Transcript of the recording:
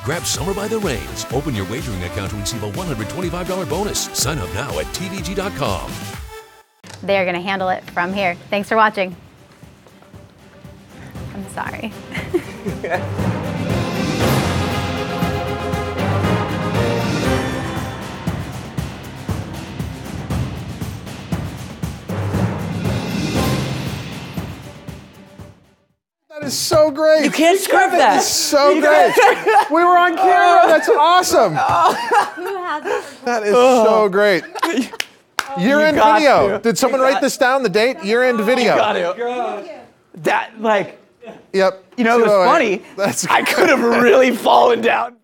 Grab Summer by the Reins. Open your wagering account to receive a $125 bonus. Sign up now at TVG.com. They're going to handle it from here. Thanks for watching. I'm sorry. That is so great. You can't script that. That's so great. We were on camera. That's awesome. Who has it? That is so great. Year-end video. Did someone write this down, the date? Year-end video. Got it. That, like, Yep. you know, it was funny. That's I could have really fallen down.